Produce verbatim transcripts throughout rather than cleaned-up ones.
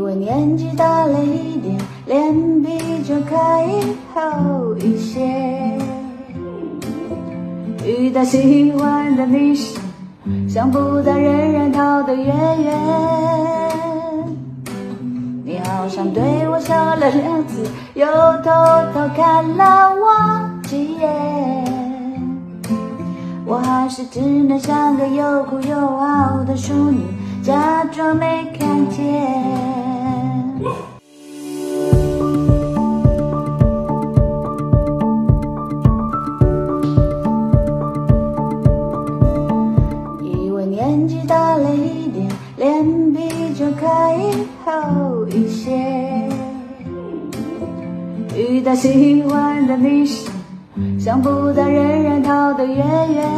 为年纪大了一点，脸皮就可以厚一些。遇到喜欢的女生，想不到人人逃得远远。你好像对我笑了两次，又偷偷看了我几眼。我还是只能像个又哭又傲的淑女，假装没看见。以为年纪大了一点，脸皮就可以厚一些。遇到喜欢的女生，想不到人人逃得远远。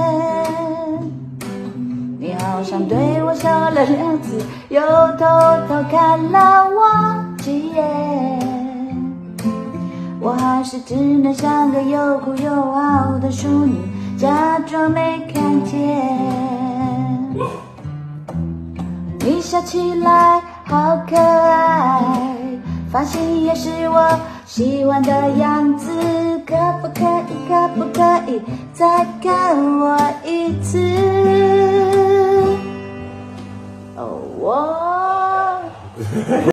你好像对我笑了两次，又偷偷看了我几眼。我还是只能像个又哭又傲的淑女，假装没看见。你笑起来好可爱，发型也是我喜欢的样子，可不可以可不可以再看我一次？哦，我